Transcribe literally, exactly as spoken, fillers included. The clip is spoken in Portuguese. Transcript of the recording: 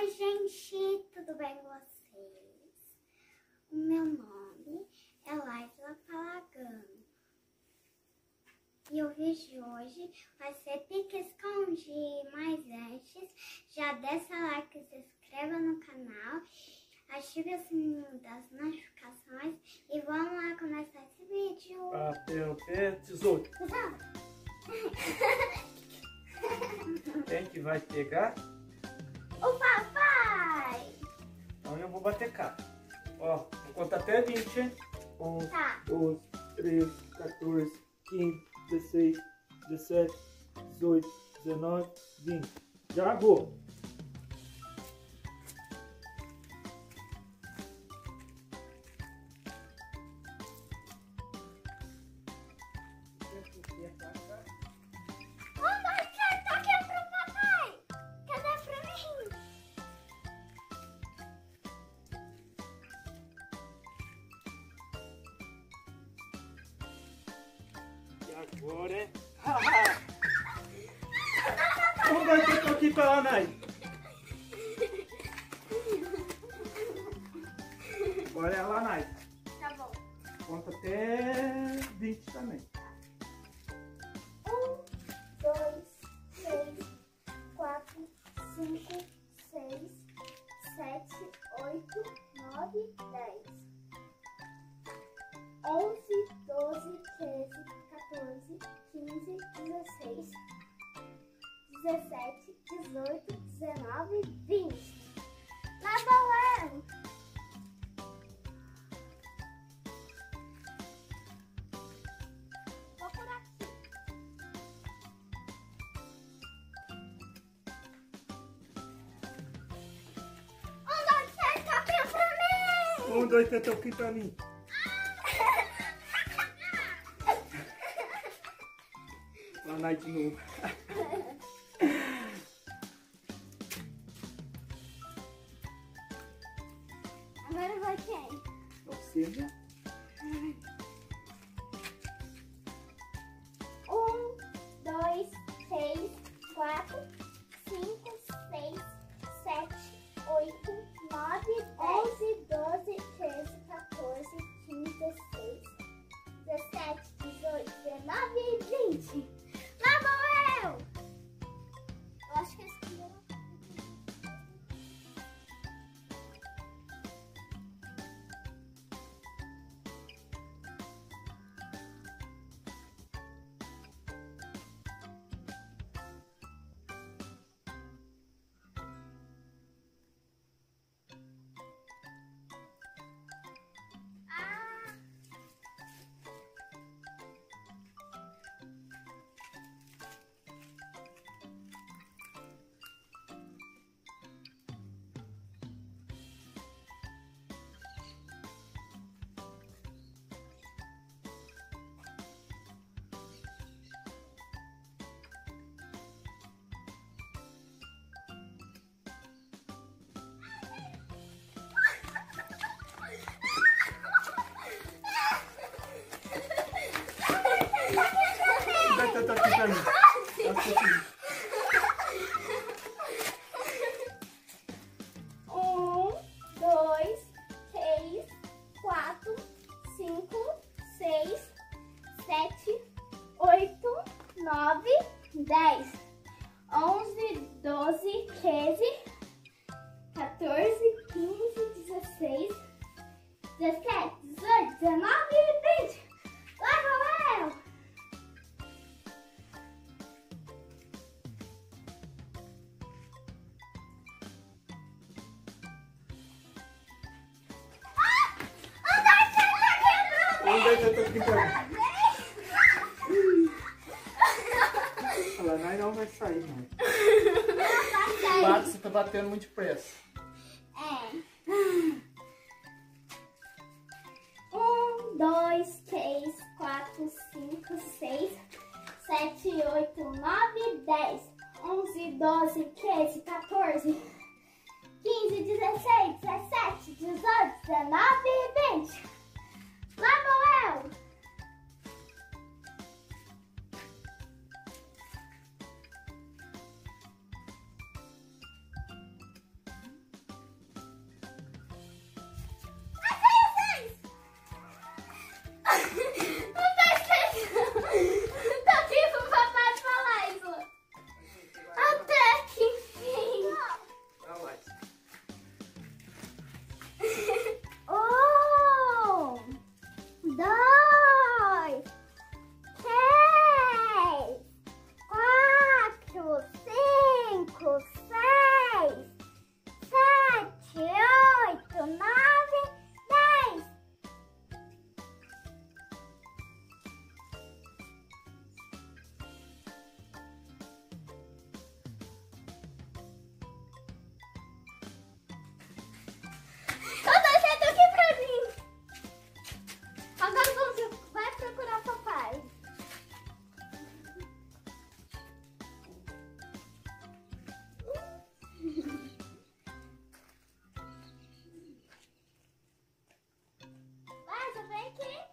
Oi, gente, tudo bem com vocês? O meu nome é Laisla Palagano e o vídeo de hoje vai ser Pique Esconde. Mas antes, já deixa like, se inscreva no canal, ative o sininho das notificações e vamos lá começar esse vídeo. Papel, pé, tesouro. Quem que vai pegar? O papai! Então eu vou bater cá. Ó, vou contar até vinte, hein? um, Tá. doze, treze, quatorze, quinze, dezesseis, dezessete, dezoito, dezenove, vinte. Já vou. Agora é... Vamos dar tempo aqui pra lá, Nai. Agora é lá, Nai. Tá bom. Conta até vinte também. Um, dois, três, quatro, cinco, seis, sete, oito, nove, dez. Onze, doze, treze, quatorze, quinze, dezesseis, dezessete, dezoito, dezenove, vinte. Lá vou eu. Vou por aqui. Um, dois, três, toquinho pra mim. Um, dois, três, toquinho pra mim. Lá, Nai, de novo. Agora vai quem? Você já. Um, dois, três, quatro, cinco, seis, sete, oito, nove, onze, doze, treze, quatorze, quinze, dezesseis, dezessete, dezoito, dezenove e vinte. Lá vou eu! Eu acho que esse aqui era... Tá aqui pra mim. Um, dois, três, quatro, cinco, seis, sete, oito, nove, dez, onze, doze, treze, quatorze, quinze, dezesseis, dezessete, dezoito, dezenove e vinte. Lá vou eu! Um, dois, três, toquinho pra mim. Olha lá, Nai não vai sair, Nai. Bate, você tá batendo muito depressa. É. Um, dois, três, quatro, cinco, seis, sete, oito, nove, dez, onze, doze, treze, quatorze, quinze, dezesseis, dezessete, dezoito, dezenove e vinte. Lá vou eu! Pique